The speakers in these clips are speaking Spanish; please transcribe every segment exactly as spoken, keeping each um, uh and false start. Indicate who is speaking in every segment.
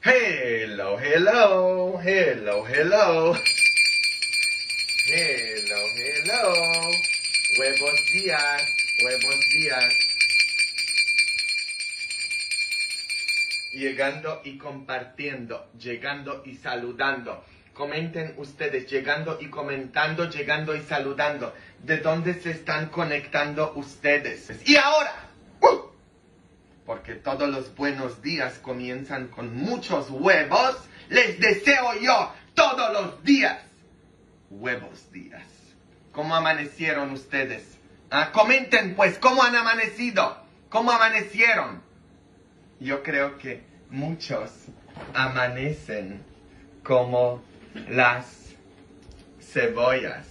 Speaker 1: Hello, hello, hello, hello. Hello, hello. Buenos días, buenos días. Llegando y compartiendo, llegando y saludando. Comenten ustedes, llegando y comentando, llegando y saludando. ¿De dónde se están conectando ustedes? Y ahora, ¡uh! porque todos los buenos días comienzan con muchos huevos, les deseo yo todos los días huevos días. ¿Cómo amanecieron ustedes? ¿Ah? Comenten pues, ¿cómo han amanecido? ¿Cómo amanecieron? Yo creo que muchos amanecen como las cebollas.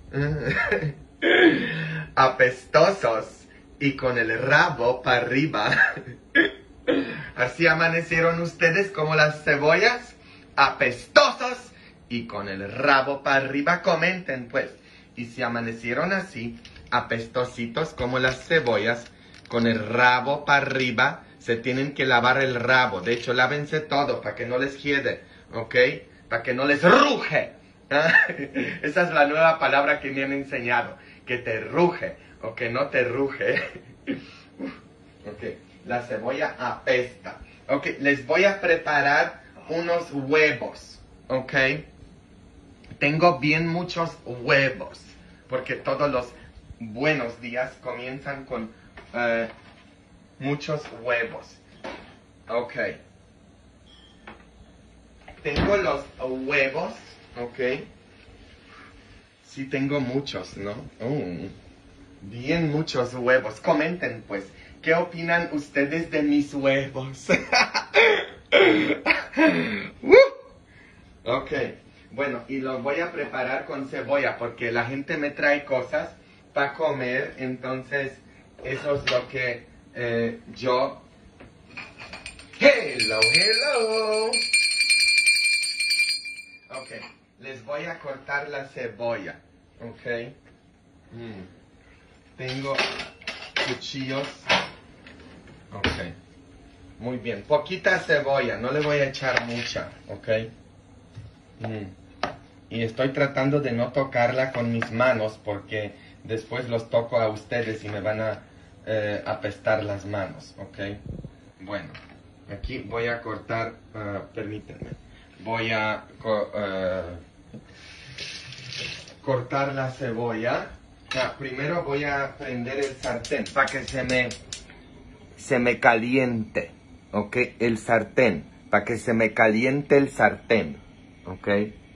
Speaker 1: Apestosos y con el rabo para arriba. ¿Así amanecieron ustedes como las cebollas? Apestosos y con el rabo para arriba. Comenten pues. Y si amanecieron así, apestositos como las cebollas, con el rabo para arriba, se tienen que lavar el rabo. De hecho, lávense todo para que no les hiede, ¿ok? Para que no les ruge. Esa es la nueva palabra que me han enseñado. Que te ruge o que no te ruge. Ok, la cebolla apesta. Ok, les voy a preparar unos huevos. Ok, tengo bien muchos huevos. Porque todos los buenos días comienzan con uh, muchos huevos. Ok. Tengo los huevos. Ok. Sí, tengo muchos, ¿no? Oh, bien muchos huevos. Comenten, pues. ¿Qué opinan ustedes de mis huevos? uh, ok. Bueno, y los voy a preparar con cebolla porque la gente me trae cosas para comer. Entonces, eso es lo que eh, yo... Hello, hello. Ok, les voy a cortar la cebolla. Ok. Mm. Tengo cuchillos. Ok. Muy bien. Poquita cebolla, no le voy a echar mucha. Ok. Mm. Y estoy tratando de no tocarla con mis manos porque después los toco a ustedes y me van a eh, apestar las manos. Ok. Bueno, aquí voy a cortar, uh, permítanme. Voy a co uh, cortar la cebolla. Ah, primero voy a prender el sartén para que se me, se me caliente. Ok, el sartén. Para que se me caliente el sartén. Ok.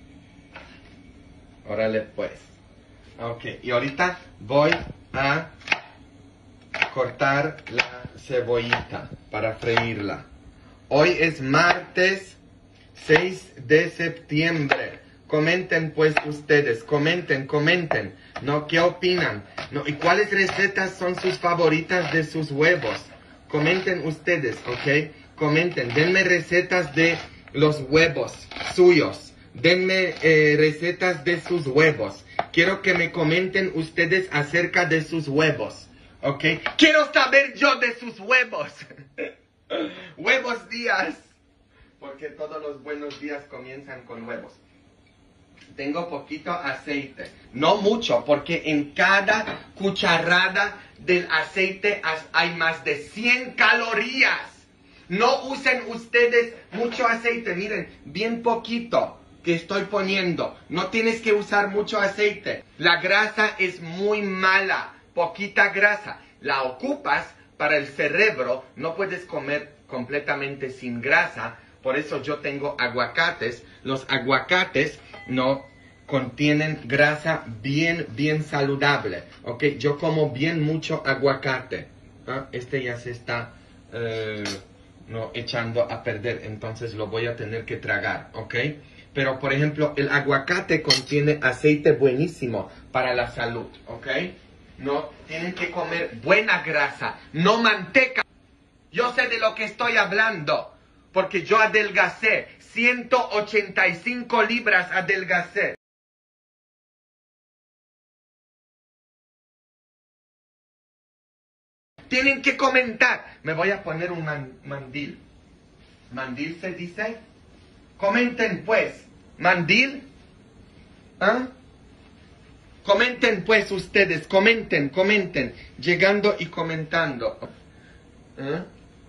Speaker 1: Órale pues. Ok, y ahorita voy a cortar la cebollita para freírla. Hoy es martes seis de septiembre. Comenten pues ustedes, comenten, comenten. ¿No? ¿Qué opinan? ¿No? ¿Y cuáles recetas son sus favoritas de sus huevos? Comenten ustedes, ¿ok? Comenten, denme recetas de los huevos suyos. Denme eh, recetas de sus huevos. Quiero que me comenten ustedes acerca de sus huevos, ¿ok? Quiero saber yo de sus huevos. Huevos días. Porque todos los buenos días comienzan con huevos. Tengo poquito aceite. No mucho, porque en cada cucharada del aceite hay más de cien calorías. No usen ustedes mucho aceite. Miren, bien poquito que estoy poniendo. No tienes que usar mucho aceite. La grasa es muy mala. Poquita grasa. La ocupas para el cerebro. No puedes comer completamente sin grasa. Por eso yo tengo aguacates. Los aguacates no contienen grasa bien, bien saludable. ¿Ok? Yo como bien mucho aguacate. ¿Ah? Este ya se está eh, no, echando a perder. Entonces lo voy a tener que tragar. ¿Ok? Pero, por ejemplo, el aguacate contiene aceite buenísimo para la salud. ¿Ok? No, tienen que comer buena grasa, no manteca. Yo sé de lo que estoy hablando. Porque yo adelgacé, ciento ochenta y cinco libras adelgacé. Tienen que comentar. Me voy a poner un man mandil. ¿Mandil se dice? Comenten pues. ¿Mandil? ¿Ah? Comenten pues ustedes, comenten, comenten. Llegando y comentando. ¿Ah?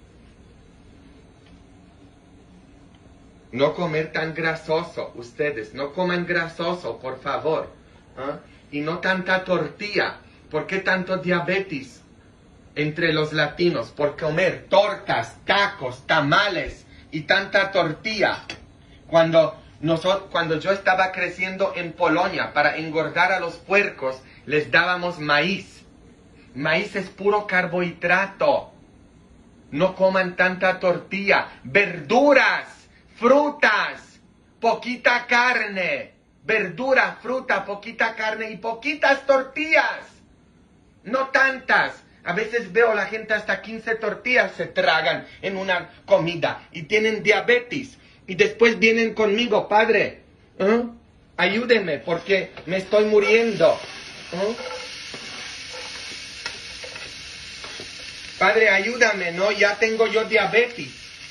Speaker 1: No comer tan grasoso, ustedes. No coman grasoso, por favor. ¿Ah? Y no tanta tortilla. ¿Por qué tanto diabetes entre los latinos? Por comer tortas, tacos, tamales y tanta tortilla. Cuando, nosotros, cuando yo estaba creciendo en Polonia, para engordar a los puercos, les dábamos maíz. Maíz es puro carbohidrato. No coman tanta tortilla. Verduras, frutas, poquita carne. Verdura, fruta, poquita carne y poquitas tortillas. No tantas. A veces veo la gente hasta quince tortillas se tragan en una comida y tienen diabetes. Y después vienen conmigo, padre, ¿eh? Ayúdeme porque me estoy muriendo. ¿Eh? Padre, ayúdame, ¿no? Ya tengo yo diabetes.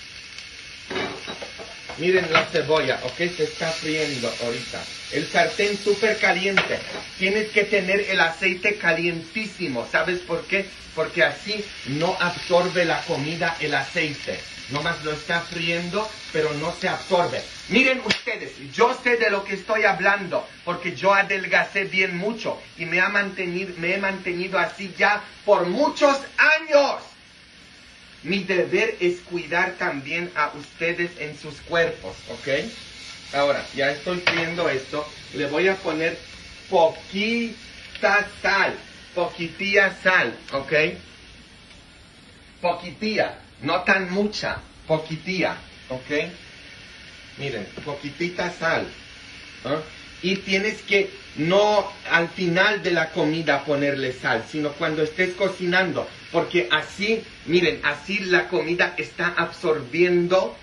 Speaker 1: Miren la cebolla, ¿ok? Se está friendo ahorita. El sartén súper caliente. Tienes que tener el aceite calientísimo. ¿Sabes por qué? Porque así no absorbe la comida el aceite. Nomás lo está friendo, pero no se absorbe. Miren ustedes, yo sé de lo que estoy hablando, porque yo adelgacé bien mucho y me, ha mantenido, me he mantenido así ya por muchos años. Mi deber es cuidar también a ustedes en sus cuerpos, ¿ok? Ahora, ya estoy friendo esto. Le voy a poner poquita sal, poquitilla sal, ¿ok? Poquitilla, no tan mucha, poquitilla, ¿ok? Miren, poquitita sal. ¿Eh? Y tienes que no al final de la comida ponerle sal, sino cuando estés cocinando, porque así, miren, así la comida está absorbiendo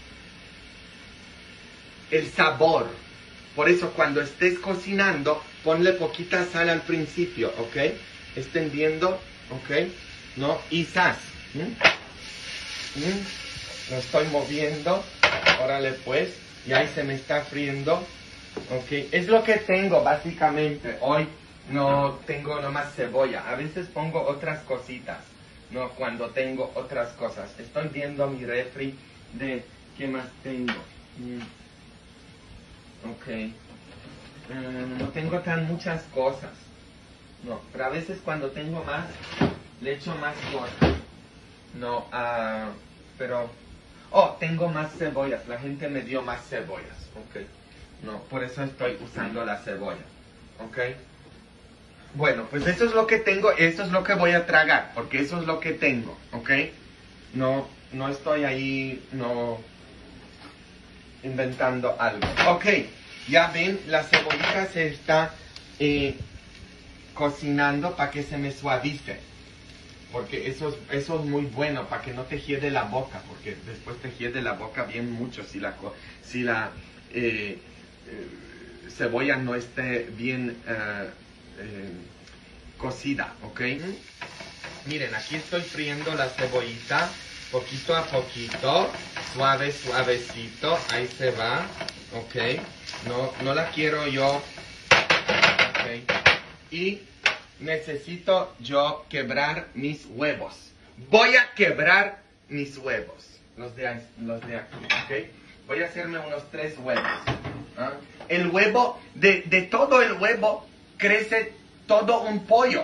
Speaker 1: el sabor. Por eso cuando estés cocinando, ponle poquita sal al principio, ¿ok? ¿Estén viendo? ¿Ok? ¿No? Y sas. ¿Mm? ¿Mm? Lo estoy moviendo. Órale pues. Y ahí se me está friendo. Ok. Es lo que tengo básicamente. Hoy no tengo nomás cebolla. A veces pongo otras cositas. No, cuando tengo otras cosas. Estoy viendo mi refri de qué más tengo. Mm. Ok. Mm, no tengo tan muchas cosas. No, pero a veces cuando tengo más, le echo más cosas. No, uh, pero... Oh, tengo más cebollas. La gente me dio más cebollas. Ok. No, por eso estoy usando la cebolla. Ok. Bueno, pues eso es lo que tengo. Eso es lo que voy a tragar. Porque eso es lo que tengo. Ok. No, no estoy ahí, no... inventando algo. Ok. Ya ven, la cebollita se está eh, cocinando para que se me suavice. Porque eso es, eso es muy bueno, para que no te hiede la boca. Porque después te hiede la boca bien mucho si la, si la eh, eh, cebolla no esté bien eh, eh, cocida. ¿Ok? Miren, aquí estoy friendo la cebollita. Poquito a poquito. Suave, suavecito. Ahí se va. Ok. No, no la quiero yo. Ok. Y necesito yo quebrar mis huevos. Voy a quebrar mis huevos. Los de, los de aquí. Ok. Voy a hacerme unos tres huevos. ¿Ah? El huevo, de, de todo el huevo, crece todo un pollo.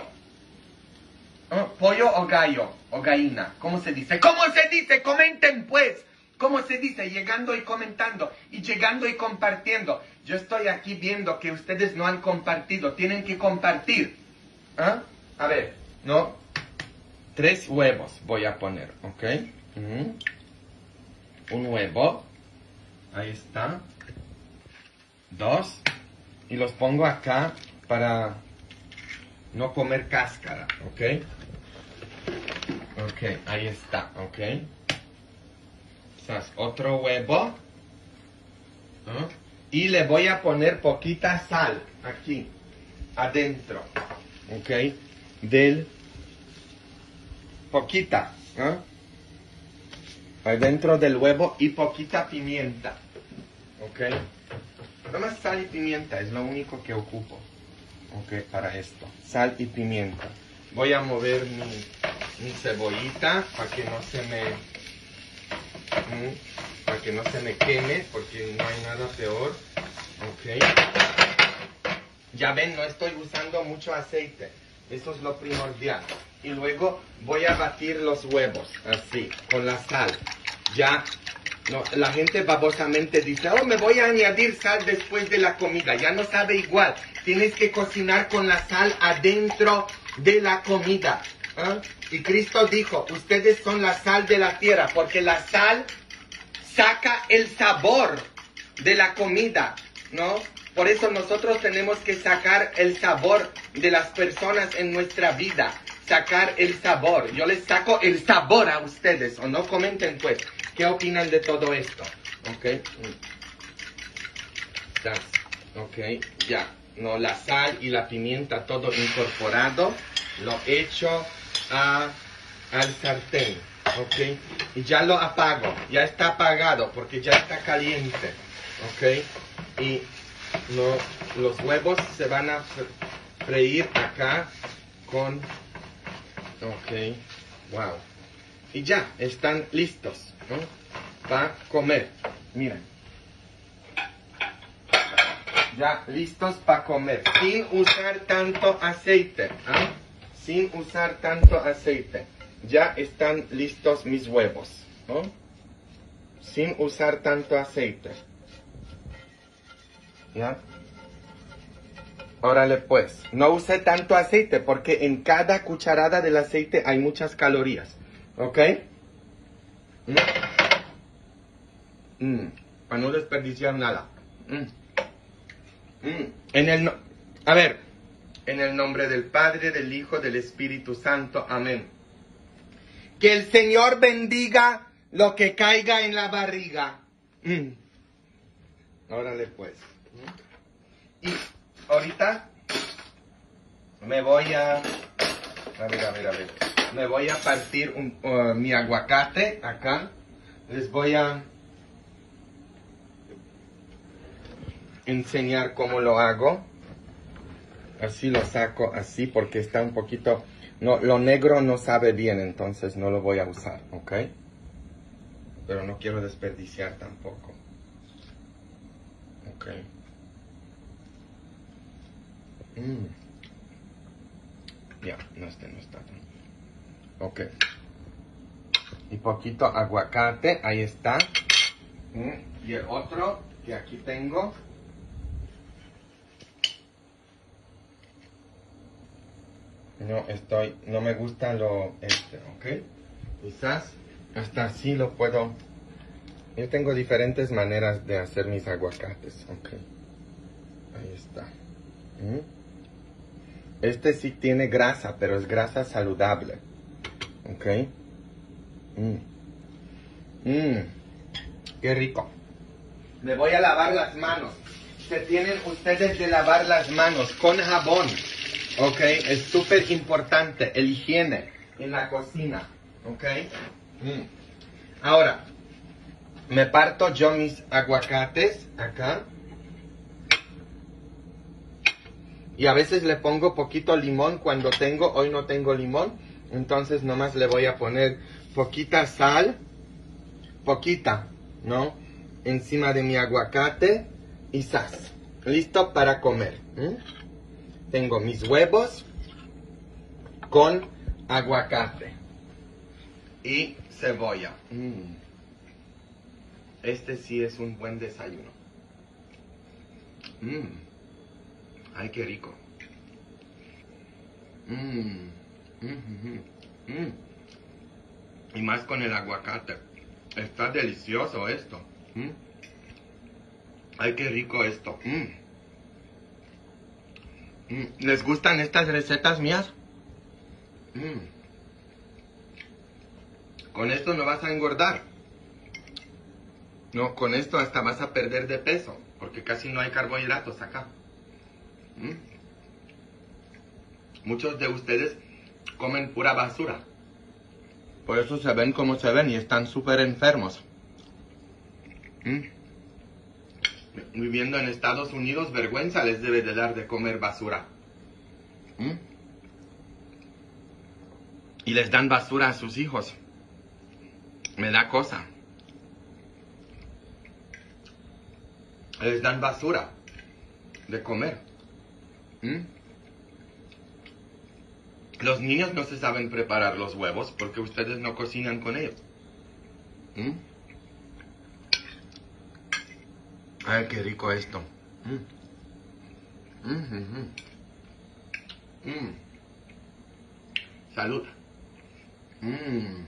Speaker 1: ¿Ah? Pollo o gallo. O gallina. ¿Cómo se dice? ¿Cómo se dice? Comenten pues. ¿Cómo se dice? Llegando y comentando. Y llegando y compartiendo. Yo estoy aquí viendo que ustedes no han compartido. Tienen que compartir. ¿Ah? A ver. ¿No? Tres huevos voy a poner. ¿Ok? Uh-huh. Un huevo. Ahí está. Dos. Y los pongo acá para no comer cáscara. ¿Ok? Ok. Ahí está. ¿Ok? Otro huevo. ¿Ah? Y le voy a poner poquita sal aquí adentro. Ok. Del poquita. ¿Ah? Adentro del huevo y poquita pimienta. ¿Ok? Nomás sal y pimienta, es lo único que ocupo. Ok, para esto. Sal y pimienta. Voy a mover mi, mi cebollita para que no se me... Mm, para que no se me queme, porque no hay nada peor. Ok. Ya ven, no estoy usando mucho aceite. Eso es lo primordial. Y luego voy a batir los huevos, así, con la sal. Ya, no, la gente babosamente dice, oh, me voy a añadir sal después de la comida. Ya no sabe igual. Tienes que cocinar con la sal adentro de la comida. ¿Eh? Y Cristo dijo, ustedes son la sal de la tierra, porque la sal saca el sabor de la comida, ¿no? Por eso nosotros tenemos que sacar el sabor de las personas en nuestra vida. Sacar el sabor. Yo les saco el sabor a ustedes, ¿o no? Comenten pues, ¿qué opinan de todo esto? Ok. Das. Ok, ya. No, la sal y la pimienta todo incorporado. Lo echo a, al sartén. Ok. Y ya lo apago. Ya está apagado porque ya está caliente. Ok. Y no, los huevos se van a freír acá con... Ok, wow. Y ya, están listos, ¿no? Para comer. Miren. Ya listos para comer. Sin usar tanto aceite. ¿Eh? Sin usar tanto aceite. Ya están listos mis huevos, ¿no? Sin usar tanto aceite. ¿Ya? Órale pues, no use tanto aceite porque en cada cucharada del aceite hay muchas calorías. ¿Ok? Mm. Mm. Para no desperdiciar nada. Mm. Mm. En el no... A ver, en el nombre del Padre, del Hijo, del Espíritu Santo. Amén. Que el Señor bendiga lo que caiga en la barriga. Mm. Órale pues. Y ahorita me voy a... A ver, a ver, a ver. Me voy a partir un, uh, mi aguacate acá. Les voy a enseñar cómo lo hago. Así lo saco, así, porque está un poquito... No, lo negro no sabe bien, entonces no lo voy a usar, ¿ok? Pero no quiero desperdiciar tampoco. Ok. Mm. Ya, no, este no está tan... Ok. Y poquito aguacate, ahí está. Mm. Y el otro que aquí tengo. No estoy, no me gusta lo este, ok. Quizás hasta así lo puedo. Yo tengo diferentes maneras de hacer mis aguacates, ok. Ahí está. ¿Mm? Este sí tiene grasa, pero es grasa saludable. Ok. Mmm. Mmm. Qué rico. Me voy a lavar las manos. Se tienen ustedes de lavar las manos con jabón. Ok. Es súper importante el higiene en la cocina. Ok. Mm. Ahora, me parto yo mis aguacates acá. Y a veces le pongo poquito limón cuando tengo, hoy no tengo limón. Entonces nomás le voy a poner poquita sal, poquita, ¿no? Encima de mi aguacate y sas. Listo para comer. ¿Mm? Tengo mis huevos con aguacate y cebolla. Mm. Este sí es un buen desayuno. Mm. Ay, qué rico. Mmm. Mm, mm, mm. Y más con el aguacate. Está delicioso esto. Mm. Ay, qué rico esto. Mm. Mm. ¿Les gustan estas recetas mías? Mm. Con esto no vas a engordar. No, con esto hasta vas a perder de peso. Porque casi no hay carbohidratos acá. Mm. Muchos de ustedes comen pura basura. Por eso se ven como se ven y están súper enfermos. ¿Mm? Viviendo en Estados Unidos, vergüenza les debe de dar de comer basura. ¿Mm? Y les dan basura a sus hijos. Me da cosa. Les dan basura de comer. ¿Mm? Los niños no se saben preparar los huevos porque ustedes no cocinan con ellos. ¿Mm? Ay, qué rico esto. Mm. Mm, mm, mm. Mm. Salud. Mm.